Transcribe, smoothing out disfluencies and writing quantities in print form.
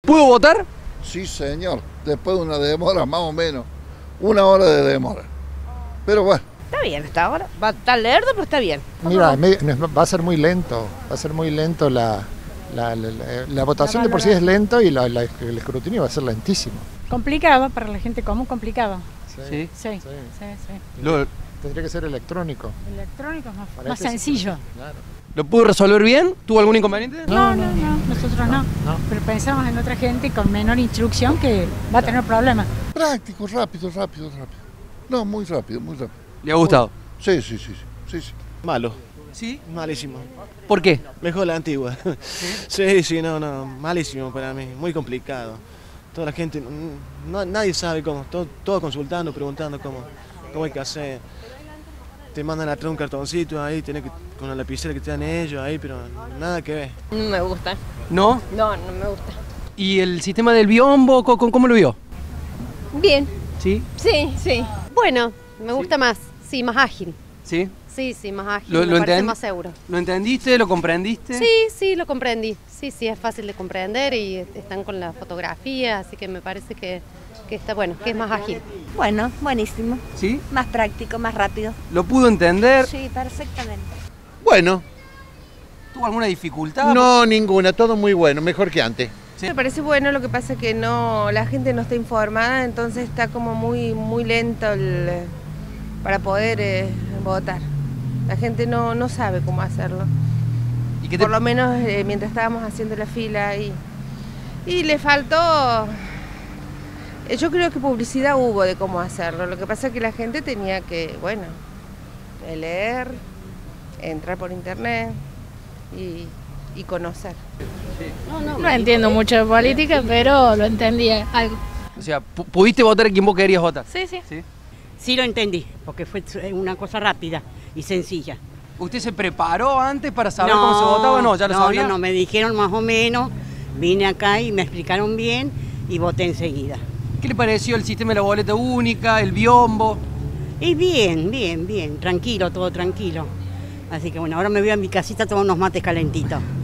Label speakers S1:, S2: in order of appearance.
S1: ¿Pudo votar?
S2: Sí, señor. Después de una demora, más o menos. 1 hora de demora. Pero bueno.
S3: Está bien hasta ahora. Va a estar lerdo, pero está bien.
S4: Mira, va a ser muy lento. Va a ser muy lento la votación de por sí es lento y el escrutinio va a ser lentísimo.
S5: Complicado para la gente común, complicado.
S1: Sí.
S5: Sí.
S4: Tendría que ser electrónico.
S5: Electrónico es más sencillo.
S4: Claro.
S1: ¿Lo pudo resolver bien? ¿Tuvo algún inconveniente?
S5: No, nosotros no. Pero pensamos en otra gente con menor instrucción que va a tener problemas.
S2: Práctico, rápido. No, muy rápido.
S1: ¿Le ha gustado?
S2: Sí.
S6: Malo.
S1: ¿Sí?
S6: Malísimo.
S1: ¿Por qué?
S6: Mejor la antigua. Sí, no, malísimo para mí, muy complicado. Toda la gente, nadie sabe cómo, todo consultando, preguntando cómo hay que hacer. Te mandan a traer un cartoncito ahí, tenés que, con la lapicera que te dan ellos ahí, pero nada que ver.
S3: No me gusta.
S1: ¿No?
S3: No me gusta.
S1: ¿Y el sistema del biombo, cómo lo vio?
S7: Bien.
S1: ¿Sí?
S7: Sí. Bueno, me gusta más. Sí, más ágil.
S1: ¿Sí?
S7: Sí, más ágil. Me parece más seguro.
S1: ¿Lo entendiste? ¿Lo comprendiste?
S7: Sí, lo comprendí. Sí, es fácil de comprender y están con la fotografía, así que me parece que está bueno, que es más ágil.
S8: Bueno, buenísimo.
S1: ¿Sí?
S8: Más práctico, más rápido.
S1: ¿Lo pudo entender?
S8: Sí, perfectamente.
S9: Bueno.
S1: ¿Tuvo alguna dificultad?
S9: No, ninguna, todo muy bueno, mejor que antes.
S3: ¿Sí? Me parece bueno, lo que pasa es que la gente no está informada, entonces está como muy lento para poder votar. La gente no sabe cómo hacerlo.
S1: ¿Y
S3: por lo menos mientras estábamos haciendo la fila y le faltó. Yo creo que publicidad hubo de cómo hacerlo. Lo que pasa es que la gente tenía que, leer, entrar por internet y conocer.
S5: No entiendo mucho de política, pero lo entendía algo.
S1: O sea, ¿pudiste votar a quien vos querías votar?
S5: Sí.
S10: Sí lo entendí, porque fue una cosa rápida y sencilla.
S1: ¿Usted se preparó antes para saber cómo se votaba o no? ¿Ya lo sabía?
S10: No, me dijeron más o menos, vine acá y me explicaron bien y voté enseguida.
S1: ¿Qué le pareció el sistema de la boleta única, el biombo?
S10: Y bien, tranquilo, todo tranquilo. Así que bueno, ahora me voy a mi casita a tomar unos mates calentitos.